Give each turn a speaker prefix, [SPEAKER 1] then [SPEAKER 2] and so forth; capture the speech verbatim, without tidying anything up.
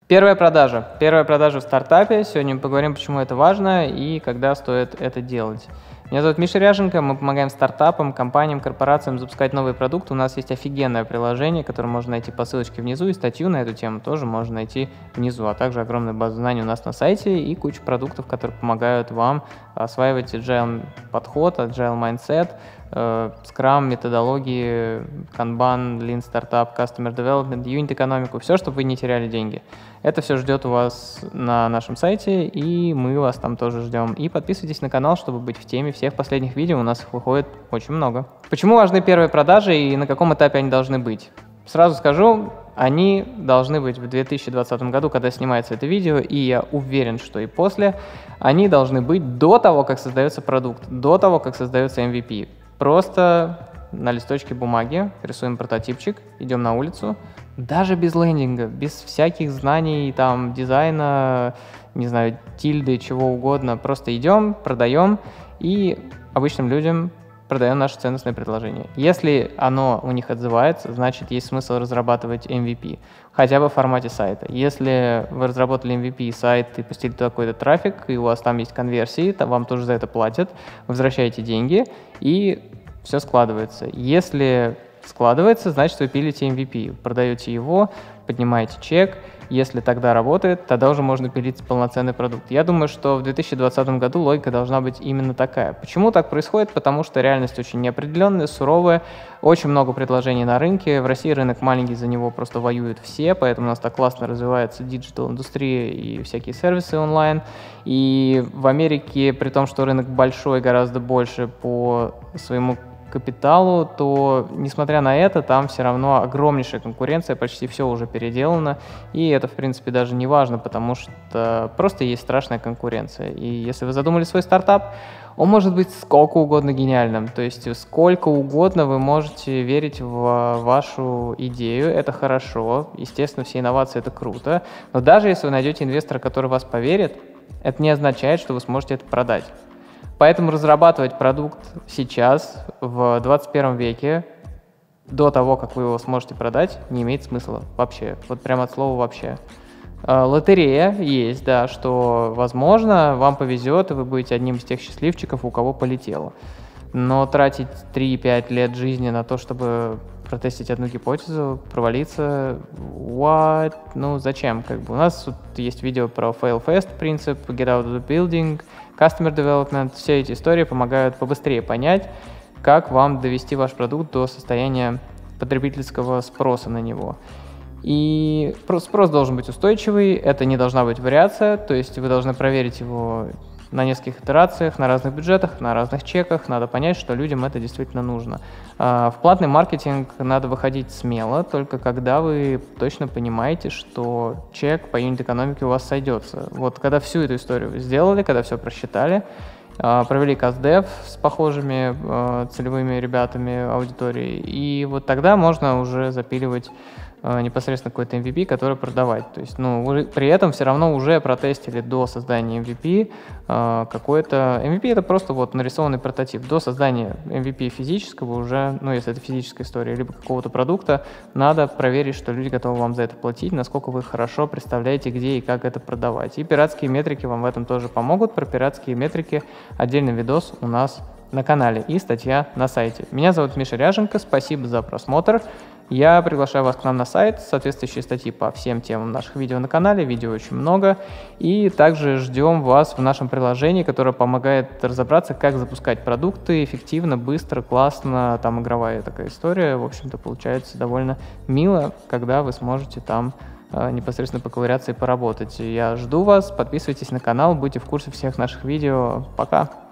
[SPEAKER 1] Первая продажа. Первая продажа в стартапе. Сегодня мы поговорим, почему это важно и когда стоит это делать. Меня зовут Миша Ряженко, мы помогаем стартапам, компаниям, корпорациям запускать новые продукты. У нас есть офигенное приложение, которое можно найти по ссылочке внизу, и статью на эту тему тоже можно найти внизу, а также огромная база знаний у нас на сайте и куча продуктов, которые помогают вам осваивать agile подход, agile mindset, Scrum, методологии, Kanban, Lean Startup, Customer Development, юнит-экономику, все, чтобы вы не теряли деньги. Это все ждет у вас на нашем сайте, и мы вас там тоже ждем. И подписывайтесь на канал, чтобы быть в теме всех последних видео, у нас их выходит очень много. Почему важны первые продажи и на каком этапе они должны быть? Сразу скажу, они должны быть в две тысячи двадцатом году, когда снимается это видео, и я уверен, что и после, они должны быть до того, как создается продукт, до того, как создается эм ви пи. Просто на листочке бумаги рисуем прототипчик, идем на улицу, даже без лендинга, без всяких знаний, там, дизайна, не знаю, тильды, чего угодно. Просто идем, продаем и обычным людям продаем наше ценностное предложение. Если оно у них отзывается, значит, есть смысл разрабатывать эм ви пи, хотя бы в формате сайта. Если вы разработали эм ви пи сайт и пустили туда какой-то трафик, и у вас там есть конверсии, то вам тоже за это платят, возвращаете деньги, и все складывается. Если складывается, значит, вы пилите эм ви пи, продаете его, поднимаете чек. Если тогда работает, тогда уже можно пилить полноценный продукт. Я думаю, что в две тысячи двадцатом году логика должна быть именно такая. Почему так происходит? Потому что реальность очень неопределенная, суровая, очень много предложений на рынке. В России рынок маленький, за него просто воюют все, поэтому у нас так классно развивается диджитал-индустрия и всякие сервисы онлайн. И в Америке, при том, что рынок большой, гораздо больше по своему капиталу, то, несмотря на это, там все равно огромнейшая конкуренция, почти все уже переделано, и это, в принципе, даже не важно, потому что просто есть страшная конкуренция. И если вы задумали свой стартап, он может быть сколько угодно гениальным, то есть сколько угодно вы можете верить в вашу идею, это хорошо, естественно, все инновации — это круто, но даже если вы найдете инвестора, который в вас поверит, это не означает, что вы сможете это продать. Поэтому разрабатывать продукт сейчас, в двадцать первом веке, до того, как вы его сможете продать, не имеет смысла вообще. Вот прямо от слова «вообще». Лотерея есть, да, что, возможно, вам повезет, и вы будете одним из тех счастливчиков, у кого полетело. Но тратить три-пять лет жизни на то, чтобы протестить одну гипотезу, провалиться, what? Ну, зачем? Как бы у нас тут есть видео про fail fast принцип, get out of the building, customer development. Все эти истории помогают побыстрее понять, как вам довести ваш продукт до состояния потребительского спроса на него. И спрос должен быть устойчивый, это не должна быть вариация, то есть вы должны проверить его на нескольких итерациях, на разных бюджетах, на разных чеках. Надо понять, что людям это действительно нужно. В платный маркетинг надо выходить смело, только когда вы точно понимаете, что чек по юнит-экономике у вас сойдется. Вот когда всю эту историю сделали, когда все просчитали, провели каст-дев с похожими целевыми ребятами аудитории, и вот тогда можно уже запиливать непосредственно какой-то эм ви пи, который продавать. То есть, ну, вы при этом все равно уже протестили до создания эм ви пи э, какой-то... эм ви пи — это просто вот нарисованный прототип. До создания эм ви пи физического уже, ну, если это физическая история, либо какого-то продукта, надо проверить, что люди готовы вам за это платить, насколько вы хорошо представляете, где и как это продавать. И пиратские метрики вам в этом тоже помогут. Про пиратские метрики отдельный видос у нас на канале и статья на сайте. Меня зовут Миша Ряженко, спасибо за просмотр. Я приглашаю вас к нам на сайт, соответствующие статьи по всем темам наших видео на канале, видео очень много. И также ждем вас в нашем приложении, которое помогает разобраться, как запускать продукты эффективно, быстро, классно. Там игровая такая история, в общем-то, получается довольно мило, когда вы сможете там э, непосредственно поковыряться и поработать. Я жду вас, подписывайтесь на канал, будьте в курсе всех наших видео. Пока!